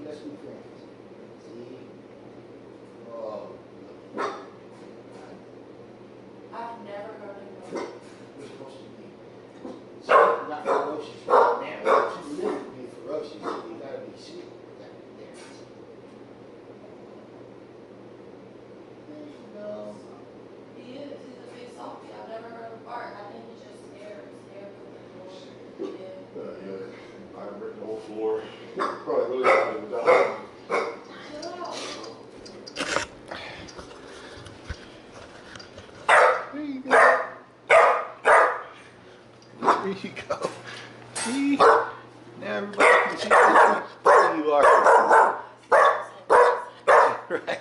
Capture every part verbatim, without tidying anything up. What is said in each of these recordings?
let's be friends. See? Oh. I've never heard of it. We're supposed to be so not ferocious right now. Too little to be ferocious. So you gotta be sweet. You gotta be there. There you go. He is. He's a big softy. I've never heard him bark. I think he's just scared. Scared of the floor. Yeah. Uh, yeah, I've written the whole floor. Probably really happy with that. Chill out. There you go. There you go. See? Now everybody can see how pretty you are. Right.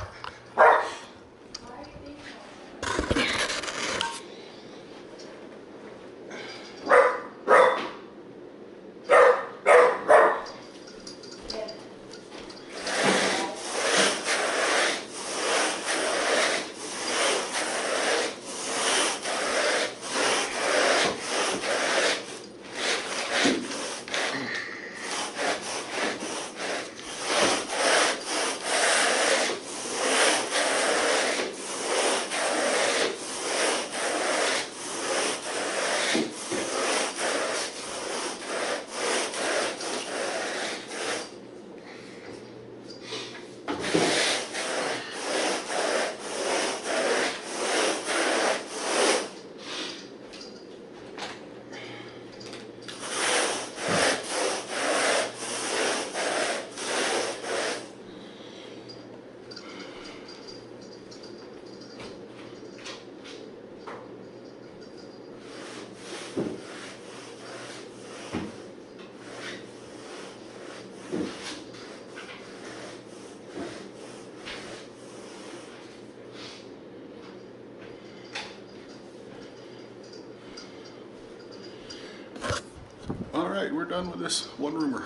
All right, we're done with this one roomer.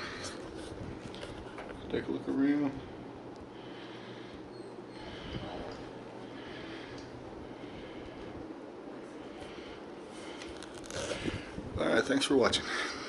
Take a look around. All right, thanks for watching.